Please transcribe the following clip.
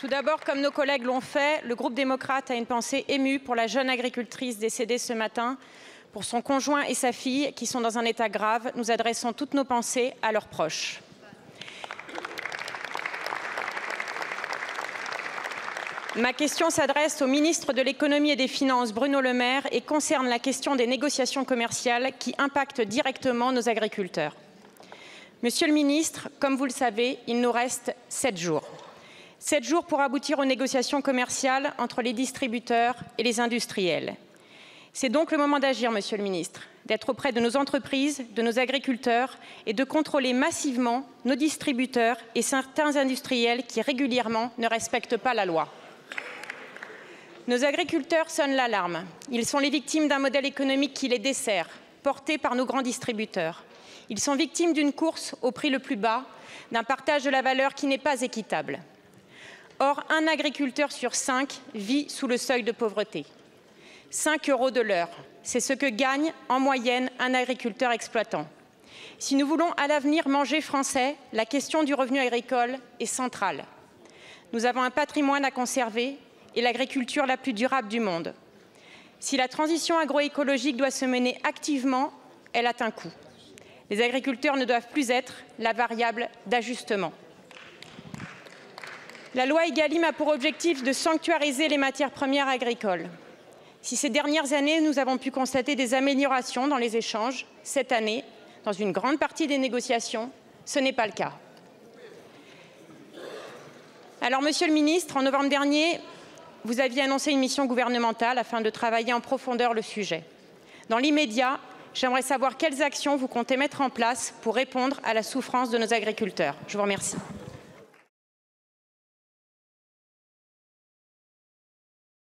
Tout d'abord, comme nos collègues l'ont fait, le groupe démocrate a une pensée émue pour la jeune agricultrice décédée ce matin, pour son conjoint et sa fille qui sont dans un état grave. Nous adressons toutes nos pensées à leurs proches. Ma question s'adresse au ministre de l'Économie et des Finances, Bruno Le Maire, et concerne la question des négociations commerciales qui impactent directement nos agriculteurs. Monsieur le ministre, comme vous le savez, il nous reste 7 jours. 7 jours pour aboutir aux négociations commerciales entre les distributeurs et les industriels. C'est donc le moment d'agir, Monsieur le ministre, d'être auprès de nos entreprises, de nos agriculteurs et de contrôler massivement nos distributeurs et certains industriels qui régulièrement ne respectent pas la loi. Nos agriculteurs sonnent l'alarme. Ils sont les victimes d'un modèle économique qui les dessert, porté par nos grands distributeurs. Ils sont victimes d'une course au prix le plus bas, d'un partage de la valeur qui n'est pas équitable. Or, un agriculteur sur 5 vit sous le seuil de pauvreté. 5 € de l'heure, c'est ce que gagne en moyenne un agriculteur exploitant. Si nous voulons à l'avenir manger français, la question du revenu agricole est centrale. Nous avons un patrimoine à conserver et l'agriculture la plus durable du monde. Si la transition agroécologique doit se mener activement, elle a un coût. Les agriculteurs ne doivent plus être la variable d'ajustement. La loi Egalim a pour objectif de sanctuariser les matières premières agricoles. Si ces dernières années, nous avons pu constater des améliorations dans les échanges, cette année, dans une grande partie des négociations, ce n'est pas le cas. Alors, Monsieur le ministre, en novembre dernier, vous aviez annoncé une mission gouvernementale afin de travailler en profondeur le sujet. Dans l'immédiat, j'aimerais savoir quelles actions vous comptez mettre en place pour répondre à la souffrance de nos agriculteurs. Je vous remercie.